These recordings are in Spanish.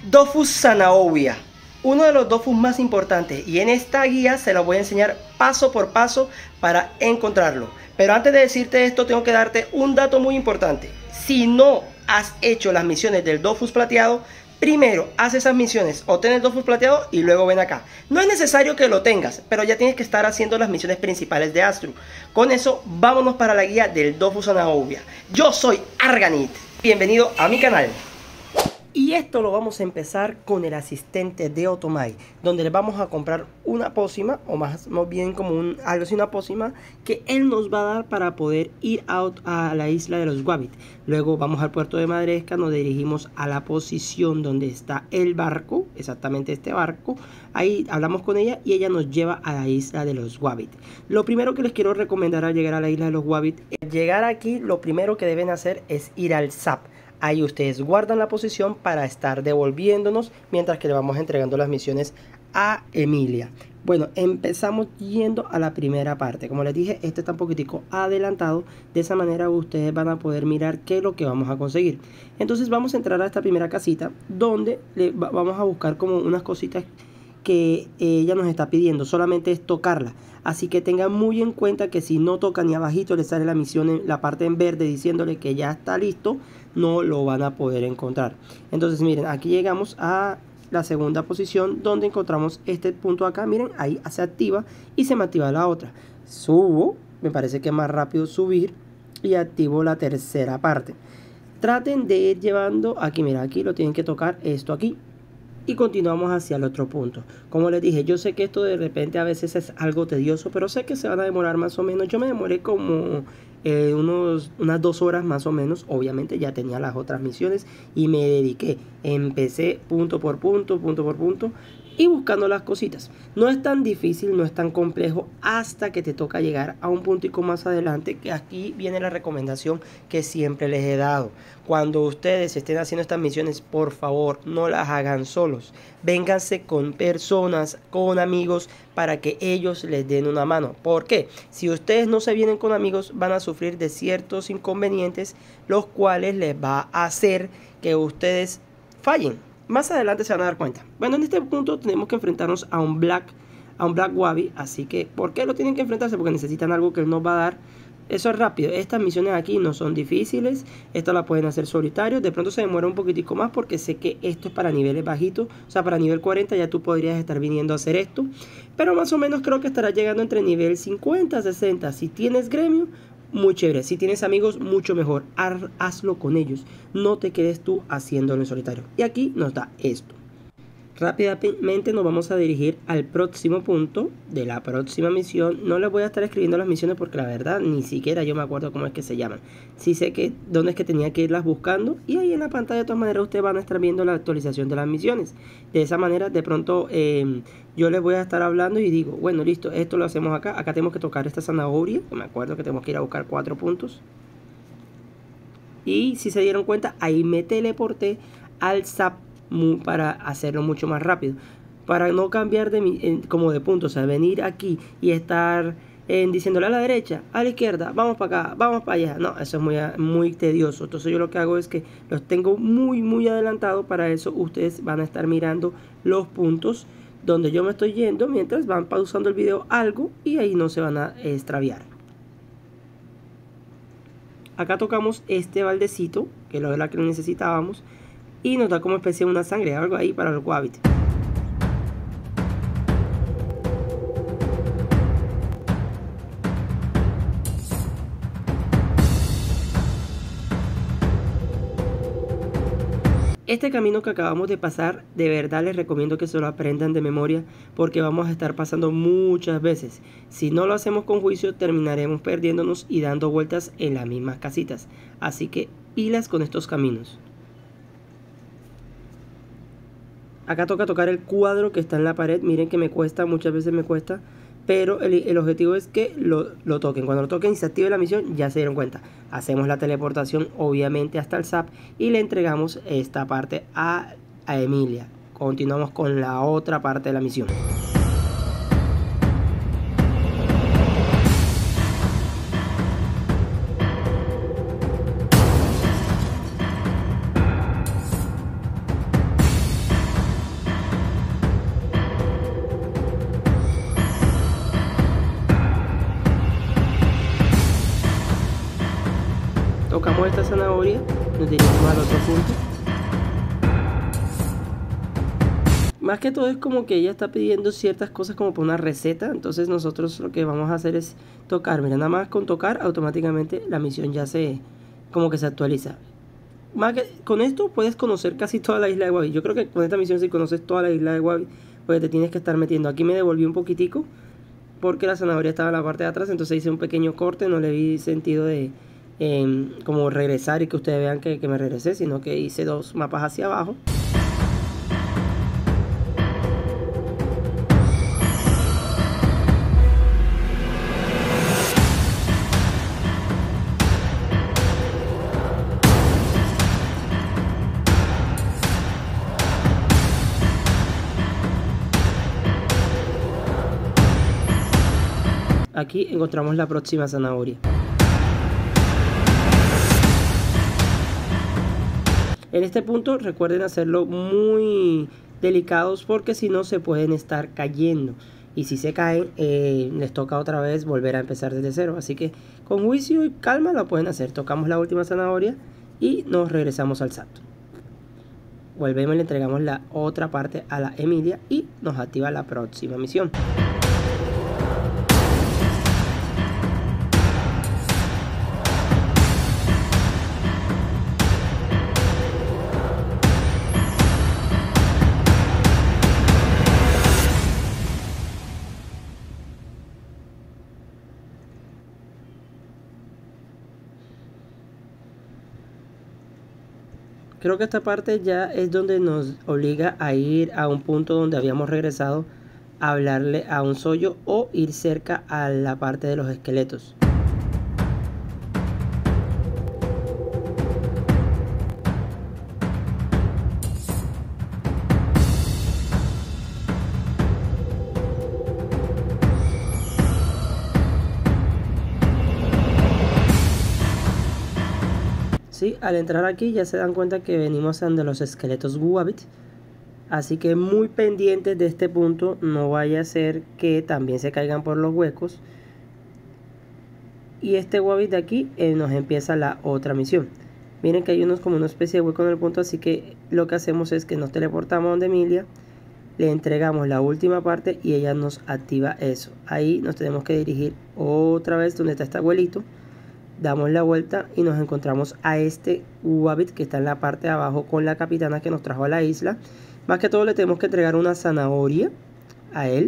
Dofus zanahoria, uno de los dofus más importantes, y en esta guía se lo voy a enseñar paso por paso para encontrarlo. Pero antes de decirte esto, tengo que darte un dato muy importante. Si no has hecho las misiones del Dofus plateado, primero haz esas misiones, obtén el Dofus plateado y luego ven acá. No es necesario que lo tengas, pero ya tienes que estar haciendo las misiones principales de Astru. Con eso, vámonos para la guía del Dofus zanahoria. Yo soy Arganit, bienvenido a mi canal. Y esto lo vamos a empezar con el asistente de Otomai, donde le vamos a comprar una pócima, o más bien como algo así, una pócima que él nos va a dar para poder ir a la isla de los Wabbit. Luego vamos al puerto de Madresca, nos dirigimos a la posición donde está el barco, exactamente este barco. Ahí hablamos con ella y ella nos lleva a la isla de los Wabbit. Lo primero que les quiero recomendar al llegar a la isla de los Wabbit, llegar aquí, lo primero que deben hacer es ir al SAP. Ahí ustedes guardan la posición para estar devolviéndonos mientras que le vamos entregando las misiones a Emilia. Bueno, empezamos yendo a la primera parte. Como les dije, este está un poquitico adelantado. De esa manera ustedes van a poder mirar qué es lo que vamos a conseguir. Entonces vamos a entrar a esta primera casita donde vamos a buscar como unas cositas que ella nos está pidiendo. Solamente es tocarla. Así que tengan muy en cuenta que si no tocan y abajito les sale la misión en la parte en verde diciéndole que ya está listo, no lo van a poder encontrar. Entonces miren, aquí llegamos a la segunda posición donde encontramos este punto acá. Miren, ahí se activa y se me activa la otra. Subo, me parece que es más rápido subir, y activo la tercera parte. Traten de ir llevando aquí, mira, aquí lo tienen que tocar esto aquí. Y continuamos hacia el otro punto. Como les dije, yo sé que esto de repente a veces es algo tedioso, pero sé que se van a demorar más o menos. Yo me demoré como unas 2 horas más o menos. Obviamente ya tenía las otras misiones y me dediqué. Empecé punto por punto y buscando las cositas. No es tan difícil, no es tan complejo hasta que te toca llegar a un puntico más adelante, que aquí viene la recomendación que siempre les he dado. Cuando ustedes estén haciendo estas misiones, por favor, no las hagan solos. Vénganse con personas, con amigos, para que ellos les den una mano. ¿Por qué? Si ustedes no se vienen con amigos, van a sufrir de ciertos inconvenientes, los cuales les va a hacer que ustedes fallen. Más adelante se van a dar cuenta. Bueno, en este punto tenemos que enfrentarnos a un Black Wabbit. Así que, ¿por qué lo tienen que enfrentarse? Porque necesitan algo que él nos va a dar. Eso es rápido. Estas misiones aquí no son difíciles. Esta la pueden hacer solitarios. De pronto se demora un poquitico más porque sé que esto es para niveles bajitos. O sea, para nivel 40 ya tú podrías estar viniendo a hacer esto. Pero más o menos creo que estarás llegando entre nivel 50, 60. Si tienes gremio, muy chévere. Si tienes amigos, mucho mejor. Hazlo con ellos. No te quedes tú haciéndolo en solitario. Y aquí nos da esto. Rápidamente nos vamos a dirigir al próximo punto de la próxima misión. No les voy a estar escribiendo las misiones porque la verdad ni siquiera yo me acuerdo cómo es que se llaman. Sí sé que dónde es que tenía que irlas buscando, y ahí en la pantalla de todas maneras ustedes van a estar viendo la actualización de las misiones. De esa manera de pronto yo les voy a estar hablando y digo, bueno, listo, esto lo hacemos acá. Acá tenemos que tocar esta zanahoria, que me acuerdo que tenemos que ir a buscar 4 puntos. Y si se dieron cuenta, ahí me teleporté al SAP para hacerlo mucho más rápido, para no cambiar como de punto, o sea, venir aquí y estar diciéndole a la derecha, a la izquierda, vamos para acá, vamos para allá. No, eso es muy tedioso. Entonces yo lo que hago es que los tengo muy adelantado. Para eso ustedes van a estar mirando los puntos donde yo me estoy yendo mientras van pausando el video algo, y ahí no se van a extraviar. Acá tocamos este baldecito, que es lo de la que necesitábamos, y nos da como especie de una sangre, algo ahí para los Wabbit. Este camino que acabamos de pasar, de verdad les recomiendo que se lo aprendan de memoria, porque vamos a estar pasando muchas veces. Si no lo hacemos con juicio, terminaremos perdiéndonos y dando vueltas en las mismas casitas. Así que pilas con estos caminos. Acá toca tocar el cuadro que está en la pared. Miren que me cuesta, muchas veces me cuesta, pero el objetivo es que lo toquen. Cuando lo toquen y se active la misión, ya se dieron cuenta. Hacemos la teleportación obviamente hasta el SAP y le entregamos esta parte a Emilia. Continuamos con la otra parte de la misión. tocamos esta zanahoria, nos dirigimos al otro punto. Más que todo es como que ella está pidiendo ciertas cosas como por una receta. Entonces nosotros lo que vamos a hacer es tocar. Mira, nada más con tocar automáticamente la misión ya como que se actualiza. Más que con esto puedes conocer casi toda la isla de Wabi. Yo creo que con esta misión si conoces toda la isla de Wabi, pues te tienes que estar metiendo. Aquí me devolví un poquitico porque la zanahoria estaba en la parte de atrás. Entonces hice un pequeño corte. No le vi sentido de como regresar y que ustedes vean que me regresé, sino que hice 2 mapas hacia abajo. Aquí encontramos la próxima zanahoria. En este punto recuerden hacerlo muy delicados porque si no se pueden estar cayendo. Y si se caen les toca otra vez volver a empezar desde cero. Así que con juicio y calma lo pueden hacer. Tocamos la última zanahoria y nos regresamos al salto. Volvemos y le entregamos la otra parte a la Emilia y nos activa la próxima misión. Creo que esta parte ya es donde nos obliga a ir a un punto donde habíamos regresado a hablarle a un Soyo o ir cerca a la parte de los esqueletos. Sí, al entrar aquí ya se dan cuenta que venimos ante los esqueletos Wabbit. Así que muy pendientes de este punto, no vaya a ser que también se caigan por los huecos. Y este Wabbit de aquí nos empieza la otra misión. Miren que hay como una especie de hueco en el punto, así que lo que hacemos es que nos teleportamos donde Emilia. Le entregamos la última parte y ella nos activa eso. Ahí nos tenemos que dirigir otra vez donde está este abuelito. Damos la vuelta y nos encontramos a este Wabbit que está en la parte de abajo con la capitana que nos trajo a la isla. Más que todo le tenemos que entregar una zanahoria a él.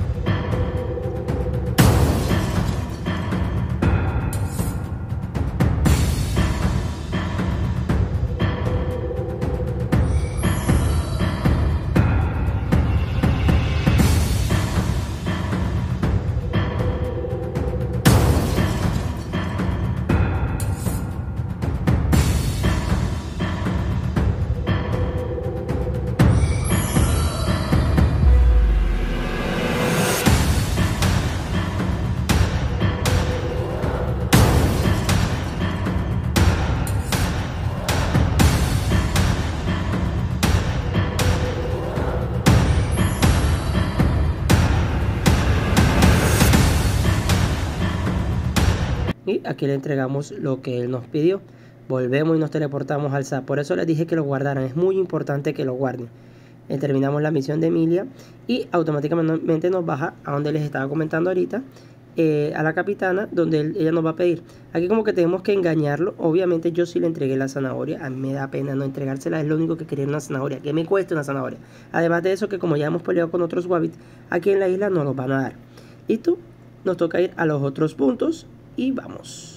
Y aquí le entregamos lo que él nos pidió. Volvemos y nos teleportamos al SAP. Por eso les dije que lo guardaran. Es muy importante que lo guarden. Terminamos la misión de Emilia y automáticamente nos baja a donde les estaba comentando ahorita, a la capitana, donde ella nos va a pedir. Aquí como que tenemos que engañarlo. Obviamente yo sí le entregué la zanahoria. A mí me da pena no entregársela. Es lo único que quería, una zanahoria. Que me cueste una zanahoria. Además de eso, que como ya hemos peleado con otros Wabbit, aquí en la isla no nos van a dar. Listo. Nos toca ir a los otros puntos. Y vamos.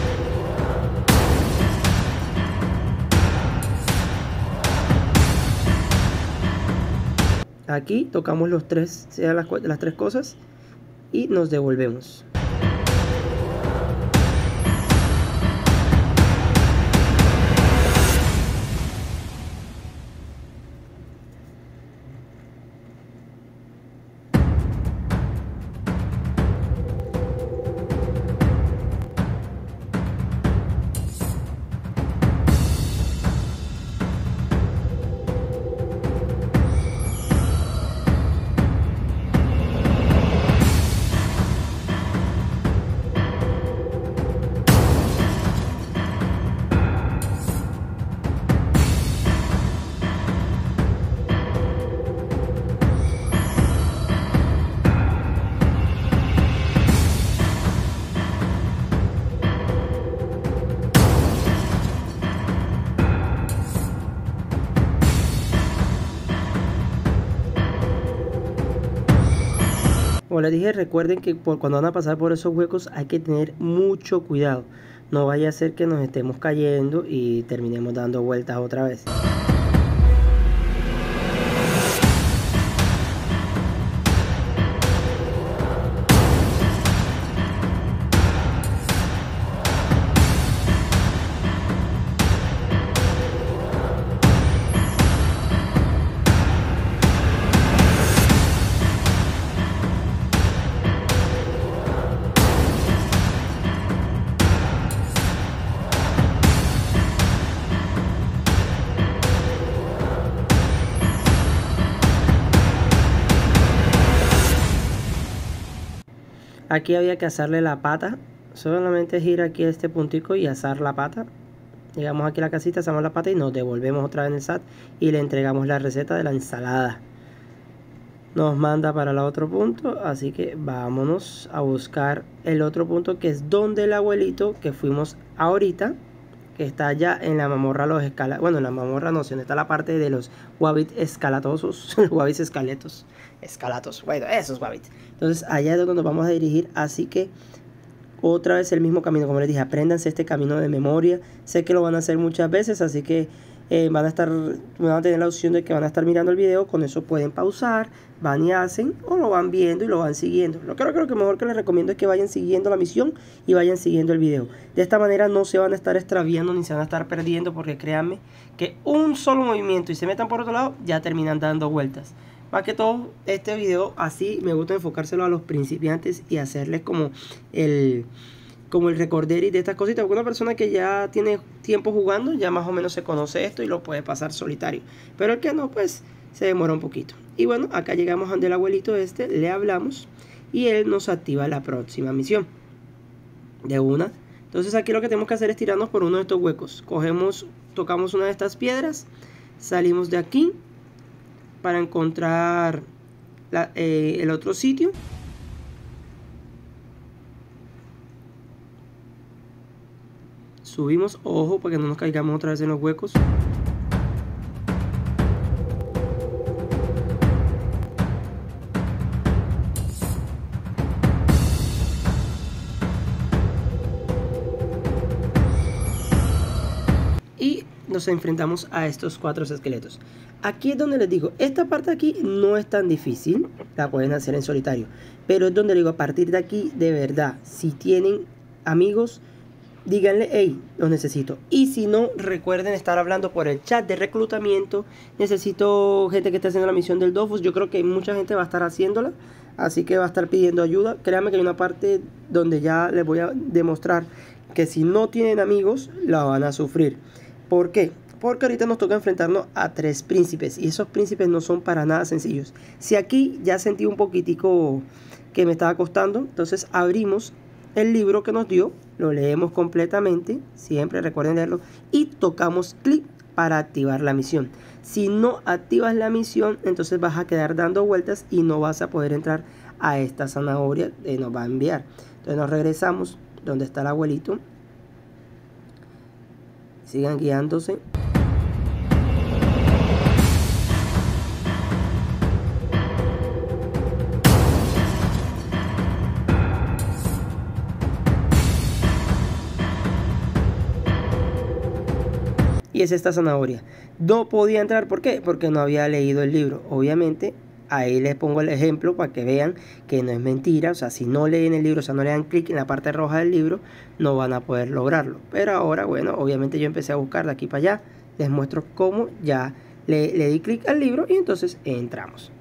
Aquí tocamos las tres cosas y nos devolvemos. Como les dije, recuerden que cuando van a pasar por esos huecos hay que tener mucho cuidado. No vaya a ser que nos estemos cayendo y terminemos dando vueltas otra vez. Aquí había que asarle la pata. Solamente gira aquí este puntico y asar la pata. Llegamos aquí a la casita, asamos la pata y nos devolvemos otra vez en el SAT y le entregamos la receta de la ensalada. Nos manda para el otro punto, así que vámonos a buscar el otro punto, que es donde el abuelito que fuimos ahorita, que está allá en la mamorra los escalatos. Bueno, en la mamorra no, sino está la parte de los wabbits escalatosos, wabbits escalatos, bueno, esos wabbits. Entonces allá es donde nos vamos a dirigir, así que otra vez el mismo camino. Como les dije, apréndanse este camino de memoria. Sé que lo van a hacer muchas veces, así que van a tener la opción de que van a estar mirando el video. Con eso pueden pausar, van y hacen, o lo van viendo y lo van siguiendo. Creo que mejor que les recomiendo es que vayan siguiendo la misión y vayan siguiendo el video. De esta manera no se van a estar extraviando ni se van a estar perdiendo, porque créanme que un solo movimiento y se metan por otro lado, ya terminan dando vueltas. Más que todo, este video así me gusta enfocárselo a los principiantes y hacerles como el recorderis de estas cositas, porque una persona que ya tiene tiempo jugando ya más o menos se conoce esto y lo puede pasar solitario, pero el que no, pues se demora un poquito. Y bueno, acá llegamos donde el abuelito le hablamos y él nos activa la próxima misión de una. Entonces aquí lo que tenemos que hacer es tirarnos por uno de estos huecos. Tocamos una de estas piedras, salimos de aquí para encontrar el otro sitio. Subimos, ojo, para que no nos caigamos otra vez en los huecos. Y nos enfrentamos a estos 4 esqueletos. Aquí es donde les digo, esta parte de aquí no es tan difícil, la pueden hacer en solitario, pero es donde les digo, a partir de aquí, de verdad, si tienen amigos, díganle, hey, los necesito. Y si no, recuerden estar hablando por el chat de reclutamiento. Necesito gente que esté haciendo la misión del Dofus. Yo creo que mucha gente va a estar haciéndola, así que va a estar pidiendo ayuda. Créanme que hay una parte donde ya les voy a demostrar que si no tienen amigos, la van a sufrir. ¿Por qué? Porque ahorita nos toca enfrentarnos a 3 príncipes, y esos príncipes no son para nada sencillos. Si aquí ya sentí un poquitico que me estaba costando, entonces abrimos el libro que nos dio, lo leemos completamente, siempre recuerden leerlo, y tocamos clic para activar la misión. Si no activas la misión, entonces vas a quedar dando vueltas y no vas a poder entrar a esta zanahoria que nos va a enviar. Entonces nos regresamos donde está el abuelito. Sigan guiándose. Y es esta zanahoria. No podía entrar, ¿por qué? Porque no había leído el libro. Obviamente, ahí les pongo el ejemplo para que vean que no es mentira. O sea, si no leen el libro, o sea, no le dan clic en la parte roja del libro, no van a poder lograrlo. Pero ahora, bueno, obviamente yo empecé a buscar de aquí para allá. Les muestro cómo ya le di clic al libro y entonces entramos.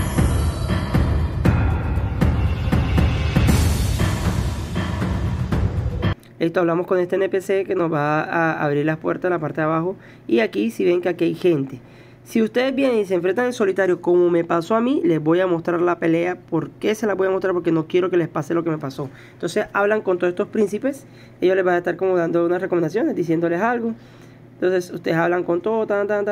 Esto hablamos con este NPC que nos va a abrir las puertas en la parte de abajo. Y aquí, si ven que aquí hay gente. Si ustedes vienen y se enfrentan en solitario, como me pasó a mí, les voy a mostrar la pelea. ¿Por qué se la voy a mostrar? Porque no quiero que les pase lo que me pasó. Entonces hablan con todos estos príncipes. Ellos les van a estar como dando unas recomendaciones, diciéndoles algo. Entonces ustedes hablan con todo,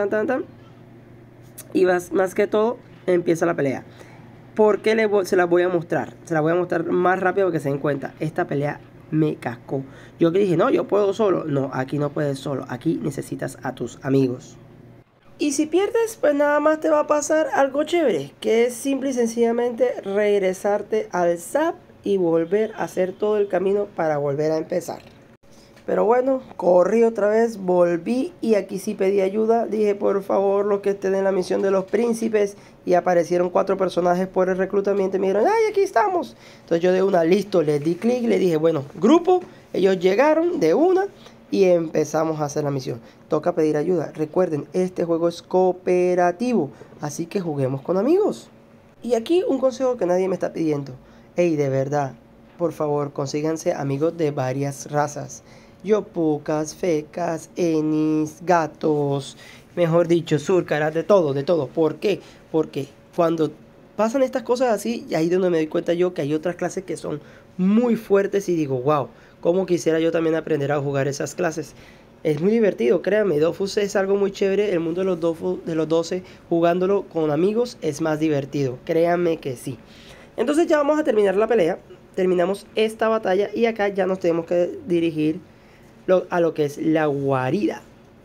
y más que todo, empieza la pelea. ¿Por qué se las voy a mostrar? Se las voy a mostrar más rápido para que se den cuenta. Esta pelea me cascó. Yo que dije, no, yo puedo solo. No, aquí no puedes solo. Aquí necesitas a tus amigos. Y si pierdes, pues nada más te va a pasar algo chévere, que es simple y sencillamente regresarte al SAP y volver a hacer todo el camino para volver a empezar. Pero bueno, corrí otra vez, volví y aquí sí pedí ayuda. Dije, por favor, los que estén en la misión de los príncipes. Y aparecieron 4 personajes por el reclutamiento y me dijeron, ¡ay, aquí estamos! Entonces yo de una, listo, les di clic, le dije, bueno, grupo. Ellos llegaron de una y empezamos a hacer la misión. Toca pedir ayuda. Recuerden, este juego es cooperativo, así que juguemos con amigos. Y aquí un consejo que nadie me está pidiendo. Ey, de verdad, por favor, consíganse amigos de varias razas. Yopucas, fecas, enis, gatos, mejor dicho, zúrcaras, de todo, de todo. ¿Por qué? Porque cuando pasan estas cosas así, ahí es donde me doy cuenta yo que hay otras clases que son muy fuertes y digo, wow, cómo quisiera yo también aprender a jugar esas clases. Es muy divertido, créanme, Dofus es algo muy chévere. El mundo de los Dofus, de los 12, jugándolo con amigos es más divertido, créanme que sí. Entonces ya vamos a terminar la pelea, terminamos esta batalla y acá ya nos tenemos que dirigir a lo que es la guarida.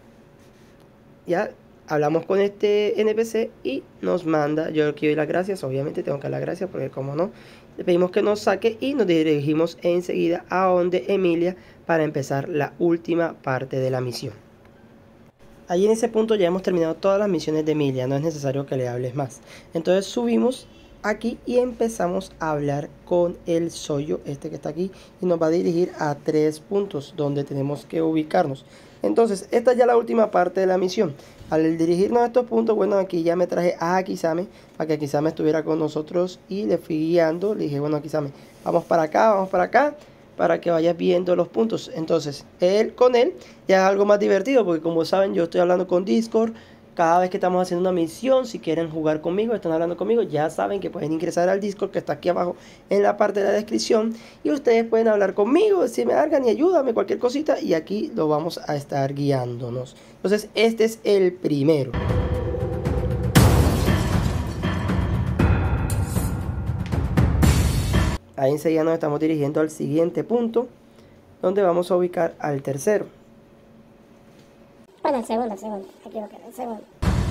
Ya hablamos con este NPC y nos manda, yo quiero dar las gracias, obviamente tengo que dar las gracias porque como no, le pedimos que nos saque y nos dirigimos enseguida a donde Emilia para empezar la última parte de la misión. Allí en ese punto ya hemos terminado todas las misiones de Emilia, no es necesario que le hables más. Entonces subimos aquí y empezamos a hablar con el Soyo, este que está aquí, y nos va a dirigir a 3 puntos donde tenemos que ubicarnos. Entonces esta es ya la última parte de la misión. Al dirigirnos a estos puntos, bueno, aquí ya me traje a Akizame para que Akizame estuviera con nosotros y le fui guiando. Le dije, bueno, Akizame, vamos para acá, para que vayas viendo los puntos. Entonces con él ya es algo más divertido, porque como saben, yo estoy hablando con Discord. Cada vez que estamos haciendo una misión, si quieren jugar conmigo, están hablando conmigo, ya saben que pueden ingresar al Discord que está aquí abajo en la parte de la descripción. Y ustedes pueden hablar conmigo, decirme, Argan, y ayúdame, cualquier cosita. Y aquí lo vamos a estar guiándonos. Entonces, este es el primero. Ahí enseguida nos estamos dirigiendo al siguiente punto, donde vamos a ubicar al tercero. Bueno, el segundo, aquí lo queda, el segundo.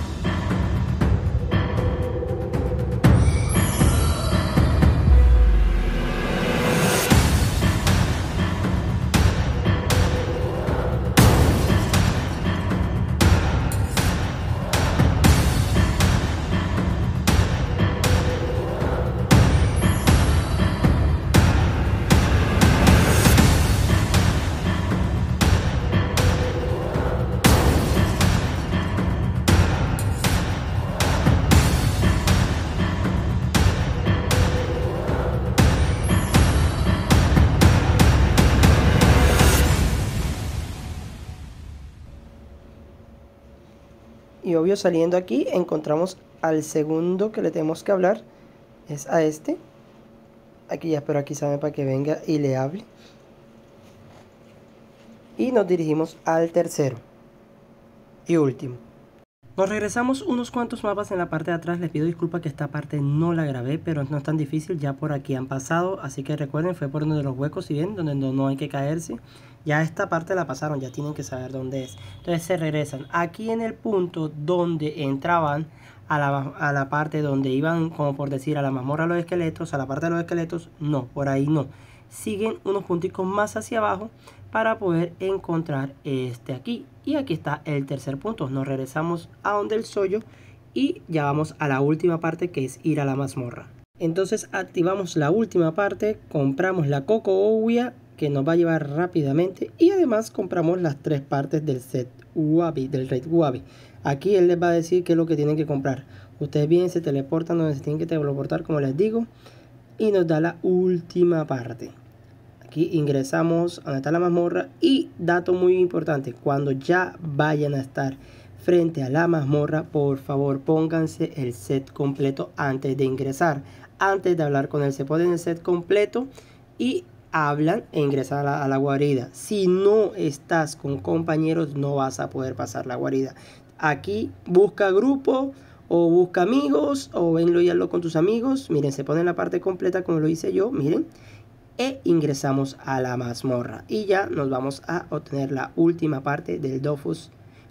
Y obvio, saliendo aquí encontramos al segundo que le tenemos que hablar. Es a este. Aquí ya espero aquí sabe para que venga y le hable. Y nos dirigimos al tercero y último. Nos regresamos unos cuantos mapas en la parte de atrás. Les pido disculpas que esta parte no la grabé, pero no es tan difícil. Ya por aquí han pasado, así que recuerden, fue por uno de los huecos, si bien, donde no hay que caerse. Ya esta parte la pasaron, ya tienen que saber dónde es. Entonces se regresan aquí en el punto donde entraban a la parte donde iban, como por decir, a la mazmorra de los esqueletos, a la parte de los esqueletos. No, por ahí no. Siguen unos punticos más hacia abajo para poder encontrar este aquí. Y aquí está el tercer punto. Nos regresamos a donde el Soyo y ya vamos a la última parte, que es ir a la mazmorra. Entonces activamos la última parte, compramos la Coco Owia, que nos va a llevar rápidamente, y además compramos las 3 partes del set Wabi, del Raid Wabi. Aquí él les va a decir qué es lo que tienen que comprar. Ustedes vienen, se teleportan donde se tienen que teleportar, como les digo, y nos da la última parte. Aquí ingresamos a donde está la mazmorra. Y dato muy importante, cuando ya vayan a estar frente a la mazmorra, por favor pónganse el set completo antes de ingresar. Antes de hablar con él, se ponen el set completo y hablan e ingresan a la guarida. Si no estás con compañeros, no vas a poder pasar la guarida. Aquí busca grupo o busca amigos, o venlo y hazlo con tus amigos. Miren, se pone la parte completa como lo hice yo, miren. E ingresamos a la mazmorra y ya nos vamos a obtener la última parte del Dofus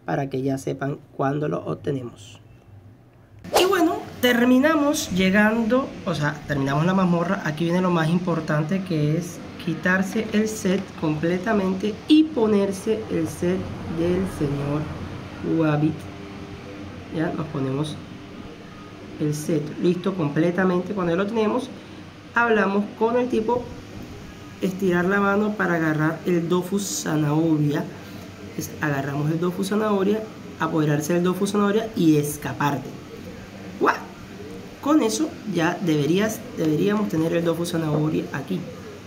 para que ya sepan cuándo lo obtenemos. Y bueno, terminamos terminamos la mazmorra. Aquí viene lo más importante, que es quitarse el set completamente y ponerse el set del señor Wabbit. Ya nos ponemos el set listo completamente. Cuando ya lo tenemos, hablamos con el tipo, estirar la mano para agarrar el Dofus Zanahoria. Agarramos el Dofus Zanahoria, apoderarse del Dofus Zanahoria y escaparte. ¡Guau! Con eso ya deberíamos tener el Dofus Zanahoria aquí.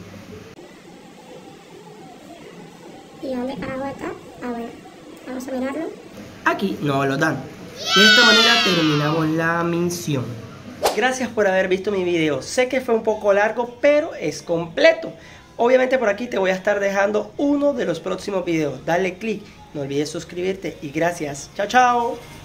¿Y dónde carajo está? Ah, bueno, vamos a mirarlo. Aquí no lo dan. De esta manera terminamos la misión. Gracias por haber visto mi video. Sé que fue un poco largo, pero es completo. Obviamente por aquí te voy a estar dejando uno de los próximos videos. Dale click, no olvides suscribirte y gracias. Chao, chao.